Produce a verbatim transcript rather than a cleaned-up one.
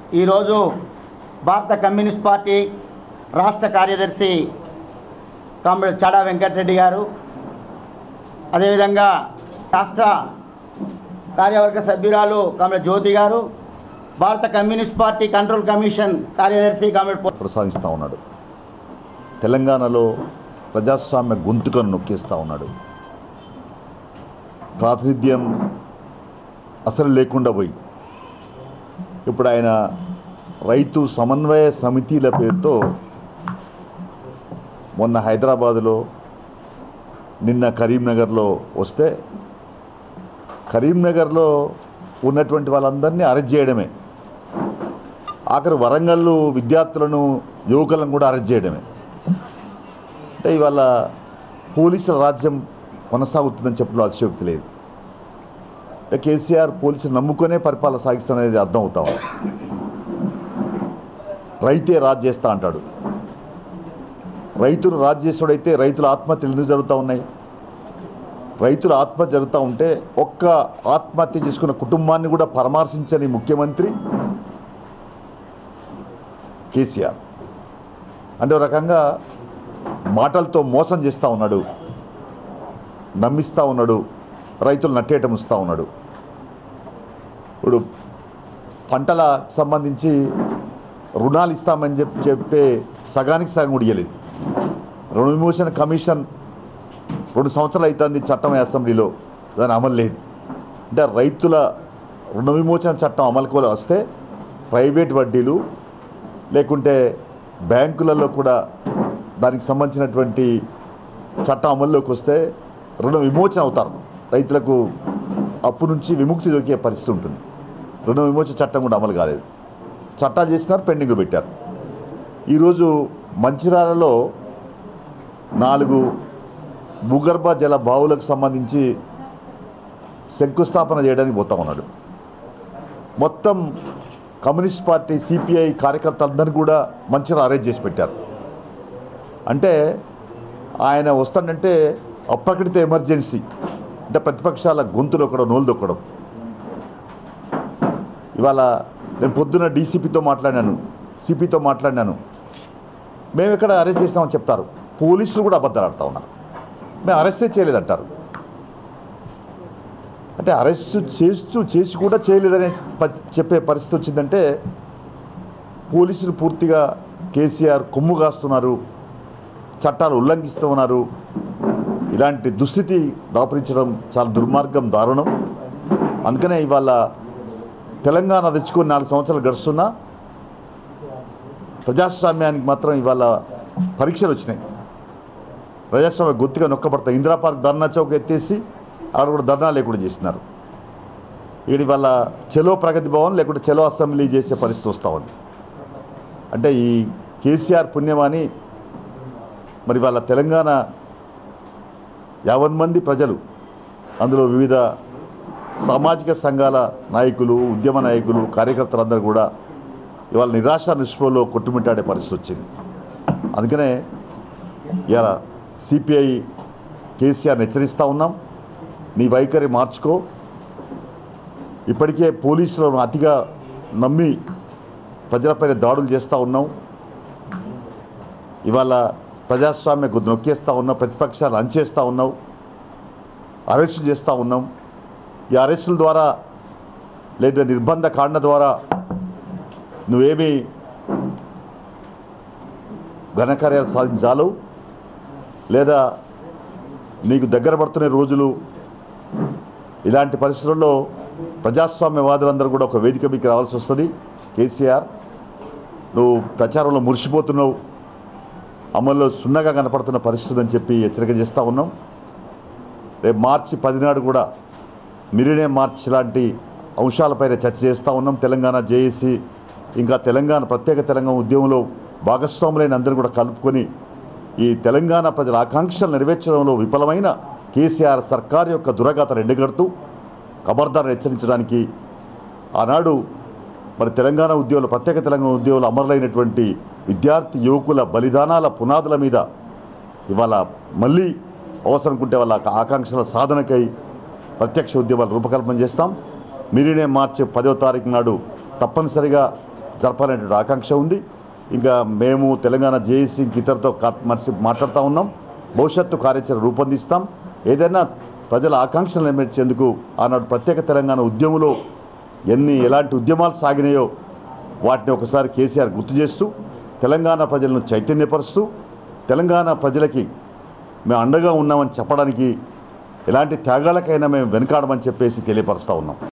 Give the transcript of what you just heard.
ఈరోజు భారత communist party రాష్ట్ర కార్యదర్శి కామ్రేడ్ చాడా వెంకటరెడ్డి గారు, అదేవిధంగా రాష్ట్ర కార్యవర్గ సభ్యురాలు కామ్రేడ్ జ్యోతి గారు, భారత కమ్యూనిస్ట్ పార్టీ కంట్రోల్ కమిషన్ కార్యదర్శి కామ్రేడ్ ప్రసాదిస్తూ ఉన్నాడు. తెలంగాణలో ప్రజాస్వామ్య గొంతుకను నొక్కేస్తూ ఉన్నాడు. ప్రాతినిధ్యం అసలు లేకుండా పోయి ఇప్పుడు ఆయన రైతు సమన్వయ సమితిల పేరుతో మొన్న హైదరాబాదులో, నిన్న కరీంనగర్లో వస్తే కరీంనగర్లో ఉన్నటువంటి వాళ్ళందరినీ అరెస్ట్ చేయడమే, ఆఖరి వరంగల్ విద్యార్థులను యువకులను కూడా అరెస్ట్ చేయడమే. అంటే ఇవాళ పోలీసుల రాజ్యం కొనసాగుతుందని చెప్పడంలో అతిశయోక్తి లేదు. కేసీఆర్ పోలీసులు నమ్ముకునే పరిపాలన సాగిస్తాననేది అర్థం అవుతా ఉంది. రైతే రాజ్ చేస్తా అంటాడు. రైతులు రాజ్ చేసాడైతే రైతుల ఆత్మహత్యలు ఎందుకు జరుగుతూ ఉన్నాయి? రైతుల ఆత్మహత్య జరుగుతూ ఉంటే ఒక్క ఆత్మహత్య చేసుకున్న కుటుంబాన్ని కూడా పరామర్శించని ముఖ్యమంత్రి కేసీఆర్. అంటే ఒక రకంగా మాటలతో మోసం చేస్తూ ఉన్నాడు, నమ్మిస్తూ ఉన్నాడు, రైతులు నట్టేయటం ఇస్తూ ఉన్నాడు. ఇప్పుడు పంటలకు సంబంధించి రుణాలు ఇస్తామని చెప్పి చెప్పే సగానికి సగం కూడా ఇవ్వలేదు. రుణ విమోచన కమిషన్ రెండు సంవత్సరాలు అవుతుంది చట్టం అసెంబ్లీలో, దాని అమలు లేదు. అంటే రైతుల రుణ విమోచన చట్టం అమలుకు వస్తే ప్రైవేట్ వడ్డీలు లేకుంటే బ్యాంకులలో కూడా దానికి సంబంధించినటువంటి చట్టం అమల్లోకి వస్తే రుణ విమోచన అవుతారు, రైతులకు అప్పు నుంచి విముక్తి దొరికే పరిస్థితి ఉంటుంది. రుణ విమోచన చట్టం కూడా అమలు కాలేదు. చట్టాలు చేసినారు, పెండింగ్ పెట్టారు. ఈరోజు మంచిర్యాలలో నాలుగు భూగర్భ జల బావులకు సంబంధించి శంకుస్థాపన చేయడానికి పోతా ఉన్నాడు. మొత్తం కమ్యూనిస్ట్ పార్టీ సిపిఐ కార్యకర్తలందరినీ కూడా మంచిగా అరెస్ట్ చేసి పెట్టారు. అంటే ఆయన వస్తాడంటే అప్రకటిత ఎమర్జెన్సీ, అంటే ప్రతిపక్షాల గొంతులు ఒకడం, నోలు దొక్కడం. ఇవాళ నేను పొద్దున్న డీసీపీతో మాట్లాడినాను, సిపితో మాట్లాడినాను. మేము ఎక్కడ అరెస్ట్ చేసినామని చెప్తారు, పోలీసులు కూడా అబద్ధాలు ఆడుతూ ఉన్నారు. మేము అరెస్టే చేయలేదంటారు. అంటే అరెస్ట్ చేస్తూ చేసి కూడా చేయలేదని చెప్పే పరిస్థితి వచ్చిందంటే పోలీసులు పూర్తిగా కేసీఆర్ కొమ్ము కాస్తున్నారు, చట్టాలు ఉల్లంఘిస్తూ ఉన్నారు. ఇలాంటి దుస్థితి దాపరించడం చాలా దుర్మార్గం, దారుణం. అందుకనే ఇవాళ తెలంగాణ తెచ్చుకొని నాలుగు సంవత్సరాలు గడుస్తున్నా ప్రజాస్వామ్యానికి మాత్రం ఇవాళ పరీక్షలు వచ్చినాయి. ప్రజాస్వామ్య గొత్తిగా నొక్కబడతాయి. ఇందిరా పార్క్ ధర్నా చౌక్ ఎత్తేసి ఆడ కూడా ధర్నా లేకుండా చేసినారు. ఈడి వల్ల చెలో ప్రగతి భవన్ లేకుంటే చెలో అసెంబ్లీ చేసే పరిస్థితి వస్తూ ఉంది. అంటే ఈ కేసీఆర్ పుణ్యమాని మరి వాళ్ళ తెలంగాణ యావన్ మంది ప్రజలు, అందులో వివిధ సామాజిక సంఘాల నాయకులు, ఉద్యమ నాయకులు, కార్యకర్తలందరూ కూడా ఇవాళ నిరాశ నిస్పృహలో కొట్టుమిట్టాడే పరిస్థితి వచ్చింది. అందుకనే ఇలా సిపిఐ కేసీఆర్ని హెచ్చరిస్తూ ఉన్నాం, నీ వైఖరి మార్చుకో. ఇప్పటికే పోలీసులను అతిగా నమ్మి ప్రజలపైన దాడులు చేస్తూ ఉన్నాం. ఇవాళ ప్రజాస్వామ్య గుద్దు నొక్కేస్తూ ఉన్నాం, ప్రతిపక్షాలు అంచేస్తూ ఉన్నావు, అరెస్టు చేస్తూ ఉన్నాం. ఈ అరెస్టుల ద్వారా లేదా నిర్బంధ కాండ ద్వారా నువ్వేమీ ఘనకార్యాలు సాధించాలు, లేదా నీకు దగ్గర పడుతున్న రోజులు. ఇలాంటి పరిస్థితుల్లో ప్రజాస్వామ్యవాదులందరూ కూడా ఒక వేదిక మీకు రావాల్సి వస్తుంది. కేసీఆర్, నువ్వు ప్రచారంలో మురిసిపోతున్నావు, అమల్లో సున్నగా కనపడుతున్న పరిస్థితి అని చెప్పి హెచ్చరిక చేస్తూ ఉన్నాం. రేపు మార్చి పదినాడు కూడా మిలినియం మార్చ్ లాంటి అంశాలపైన చర్చ చేస్తూ ఉన్నాం. తెలంగాణ జేఏసీ ఇంకా తెలంగాణ ప్రత్యేక తెలంగాణ ఉద్యమంలో భాగస్వాములైన అందరూ కూడా కలుపుకొని ఈ తెలంగాణ ప్రజల ఆకాంక్షలు నెరవేర్చడంలో విఫలమైన కేసీఆర్ సర్కార్ యొక్క దురగాతను ఎండగడుతూ ఖబర్దార్ హెచ్చరించడానికి ఆనాడు మరి తెలంగాణ ఉద్యమంలో ప్రత్యేక తెలంగాణ ఉద్యమంలో అమరులైనటువంటి విద్యార్థి యువకుల బలిదానాల పునాదుల మీద ఇవాళ మళ్ళీ అవసరం కుంటే వాళ్ళ ఆకాంక్షల సాధనకై ప్రత్యక్ష ఉద్యమాలు రూపకల్పన చేస్తాం. మిలినియం మార్చి పదో తారీఖు నాడు తప్పనిసరిగా జరపాలనేటువంటి ఆకాంక్ష ఉంది. ఇంకా మేము తెలంగాణ జేఏసీ ఇతరులతో మనిషి మాట్లాడుతూ ఉన్నాం. భవిష్యత్తు కార్యాచరణ రూపొందిస్తాం. ఏదైనా ప్రజల ఆకాంక్షలు నెరవేర్చేందుకు ఆనాడు ప్రత్యేక తెలంగాణ ఉద్యమంలో ఎన్ని ఎలాంటి ఉద్యమాలు సాగినాయో వాటిని ఒకసారి కేసీఆర్ గుర్తు చేస్తూ తెలంగాణ ప్రజలను చైతన్యపరుస్తూ తెలంగాణ ప్రజలకి మేము అండగా ఉన్నామని చెప్పడానికి ఎలాంటి త్యాగాలకైనా మేము వెనకాడమని చెప్పేసి తెలియపరుస్తూ ఉన్నాం.